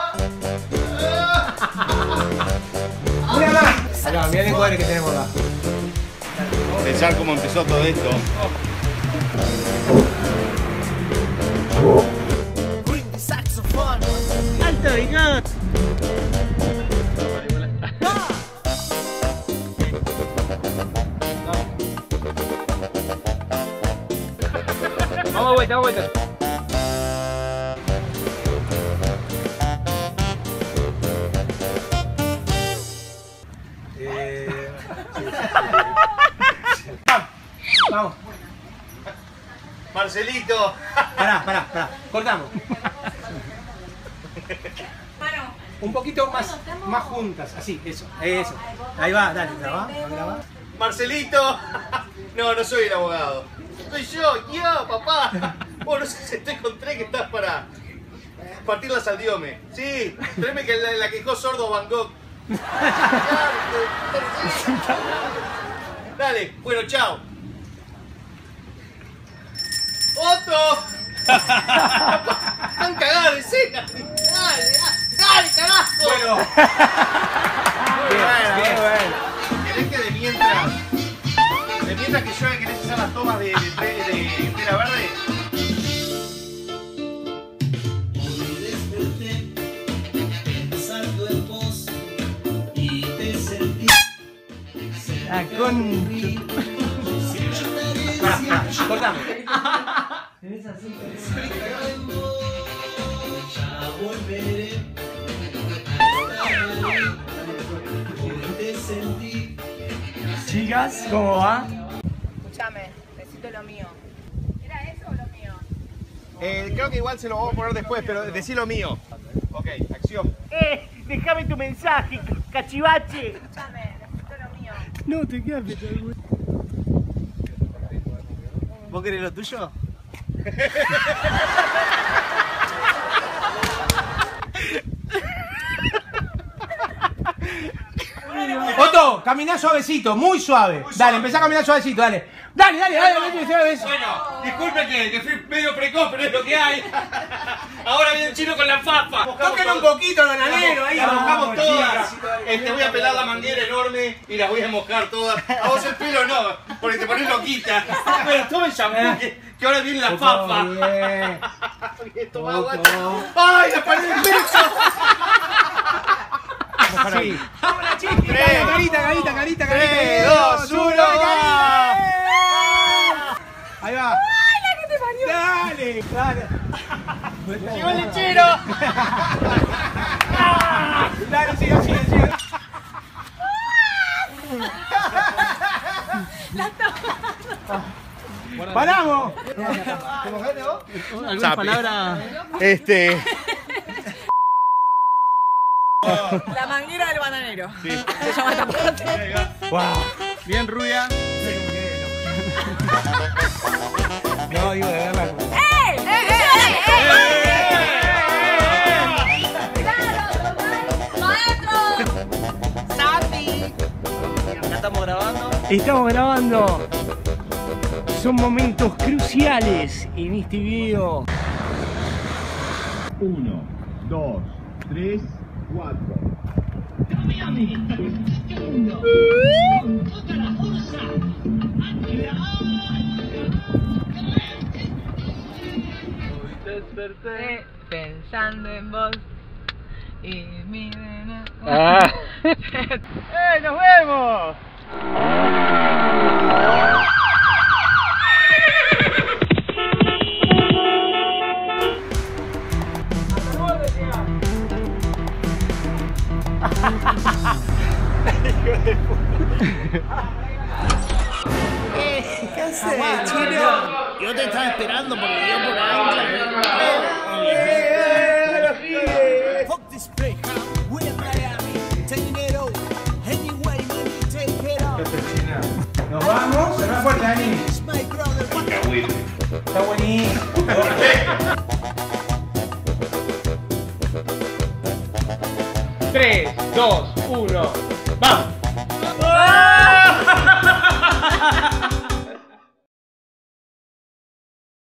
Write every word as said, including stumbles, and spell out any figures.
Una más. Acá, mirá el encuadre que tenemos acá. Pensar cómo empezó todo esto. ¡Alto bigot! Vamos a vuelta, vamos a vuelta. Eh... Vamos. Marcelito. Pará, pará, pará. Cortamos. Un poquito más, más juntas, así, eso, eso. Ahí va, dale, grabá, grabá. Marcelito. No, no soy el abogado. Soy yo, yo, papá. Vos no sé si estoy con tres que estás para partirlas al diome. Sí, tráeme que la, la que dejó sordo Van Gogh. Dale, bueno, chao. ¡Otro! Están cagados de escena. Dale, dale, cagazo. Bueno. Bien, bien, bueno. ¿Querés que de mientras, de mientras que yo querés hacer las tomas de, de, de, de Tela Verde? Hoy desperté pensando en vos y te sentí. Ah, con... Cortamos. Ya volveré. Hoy te sentí. Chicas, ¿cómo va? Escúchame, necesito lo mío. ¿Era eso o lo mío? Eh, creo que igual se lo vamos a poner después, pero decí lo mío. Ok, acción. ¡Eh! ¡Déjame tu mensaje, cachivache! Escúchame, necesito lo mío. No, te quedas pechado. ¿Vos querés lo tuyo? Otto, caminá suavecito, muy suave. Dale, empezá a caminar suavecito, dale. Dale, dale, dale, dale, dale. Bueno, disculpen que, que fui medio precoz, pero es lo que hay. Ahora viene el chino con la papa. Toquen un poquito los naneros ahí. Las mojamos Vamos, todas. chicas. Este, voy a pelar la manguera enorme y las voy a mojar todas. A vos el pelo no, porque te pones loquita. Pero tomen shampoo, que, que ahora viene la papa. Bien. Toma agua. ¡Ay, la pared del pecho! Sí. Dale, carita, carita, carita, carita. tres, dos, uno, ¡va! Ahí va. ¡Ay, la que te parió! Dale, dale. ¡Llegó el lechero! Dale, sigue, sigue, sigue. ¡Paramos! ¿Te mojaste vos? ¿Alguna Chapi. palabra? Este. La manguera del bananero. Sí. Se llama esta parte. Wow. Bien rubia. No, digo de verla. ¡Eh! ¡Eh! ¡Eh! ¡Eh! ¡Claro! ¡Maestro! ¡Santi! ¿Ya estamos grabando? Estamos grabando. Son momentos cruciales en este video. Uno, dos, tres, cuatro. Desperté pensando en vos y mi nena. Ah. ¡Eh, nos vemos! Eh, ¿qué haces, chino? Yo te estaba esperando porque yo por ahí. Fuck this place. We're in Miami. Taking it over. Anyway, money, take it off. Nos vamos. Se va fuerte, Dani. It's my brother. Está buenísimo. tres, dos,